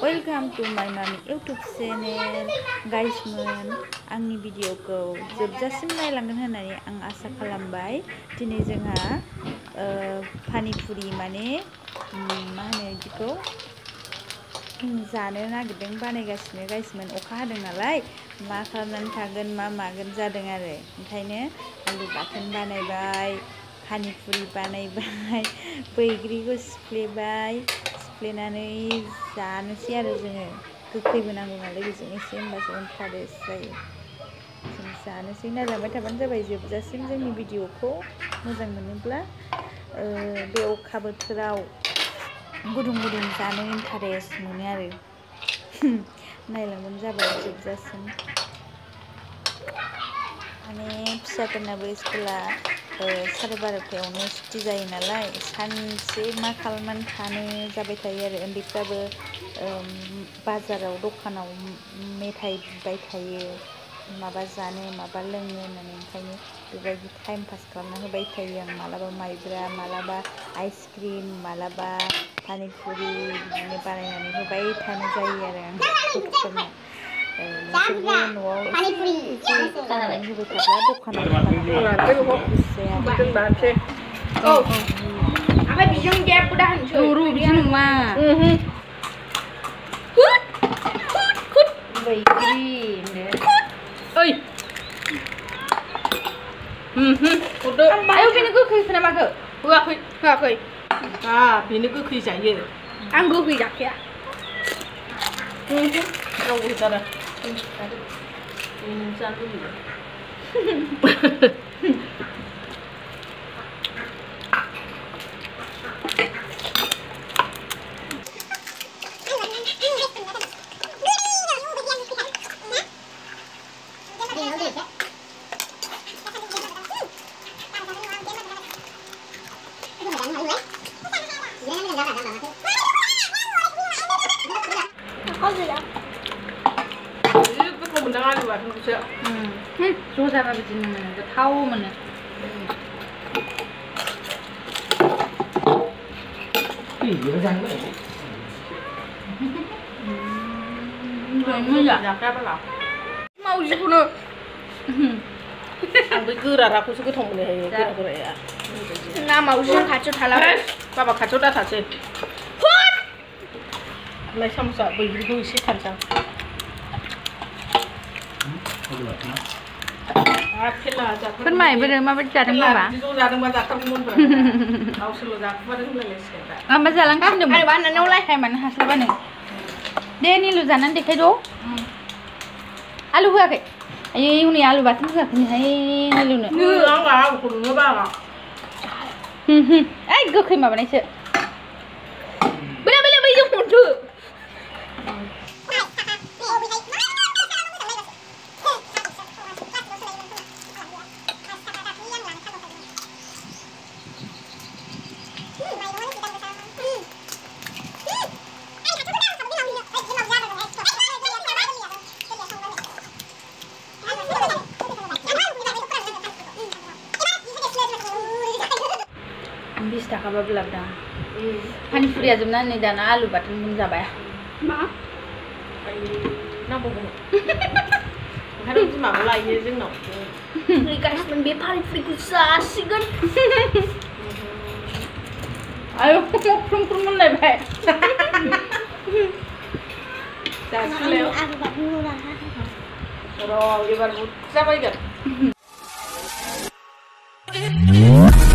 Welcome to माय मामी YouTube channel गाइसमोन आंनि भिडिअखौ जोबजासिम नायलांगोन होननानै आं आसा खालामबाय। दिनै जोंहा पानी पुरी माने मा होनो बिदिखौ जानो नागिरदों, बानायगासिनो गाइसमोन। अखा हादों नालाय मा खालामनानै थागोन मा मागोन जादों आरो, ओंखायनो आलु बाथोन बानायबाय, पानी पुरी बानायबाय, बैग्रिखौ सिफ्लेबाय, सिफ्लेनानै जानोसै आरो जोङो। गोखैबो नांगौ नालाय बेजों एसे, होमबासो इन्टारेस्ट जायो। जों जानोसै, नायलांबाय थाबानो जाबाय जोबजासिम। जोंनि भिडिअखौ मोजां मोनोब्ला बे अखा बोथोराव गुदुं गुदुं जानो इन्टारेस्ट मोनो आरो। नायलांबानो जाबाय जोबजासिम। माने फिसाफोरनाबो स्कुला 12:30 सुथि जायो नालाय, सानसे मा खालामनानै थानो जाबाय थायो आरो। उन्दैफ्राबो बाजाराव दखानाव मेथाइ बिबाय थायो, माबा जानो माबा लोंनो होननानै। ओंखायनो बेबायदि टाइम पास खालामना होबाय थायो आं। मालाबा माइब्रा, मालाबा आइसक्रिम, मालाबा पानी पुरी बिदिनो बानायनानै होबाय थानो जायो आरो आं गथ'फोरनो। नोंसोरबो न'आव एसे बानायनानै होबाय थाब्ला दखानाव Ayo bener gokhै kenapa ke? Hoakhै. बेनो गोखै जायो। आं गोखै जाखाया। रावबो होथारा। जानो लुबैयो। ज' जाबा बिदिनो मोनो, गोथाव मोनो। मावजिखौनो आं बै गोराखौसो गोथाव मोनो, गोरा गोराया। ना मावजिजों खाथियाव थाला। बाबा खाथियाव दाथारसै। लाय सामसा बैग्रिखौ एसे थानसां। फोरमाय बोरै माबायदि जादों बाबा? ज' जादोंबा जाथारगौमोनब्रा। गावसोरल' जाखुमादों होनलायलायसिगोन दा। आंबा जालांगासिनोमोन। आरो बानायनायावलाय टाइमानो हास्लाबानो। दे निलु जानानै देखायद'। आलु होआखै? आयै हनै आलु बाथोन होआखैहाय निलुनो। आंहा आलुखौ नोङो बाबा। ओइ गोखै माबानायसो। बेला बैजों हरदो। Bis थाखाबाबो लाबोदां। पानी पुरिया जोबनानै दाना आलु बाथोन जाबाय। मा? नांबावगौमोन। ओंखायनो बिमाखौ लायो जोंनाव। गाइसमोन बे पानी पुरिखौ जासिगोन। आयौ फ्रुम फ्रुम मोनलायबाय। जासिगोनलाय। आलु बाथोन होना। र' एबार बुरजा बायगोन।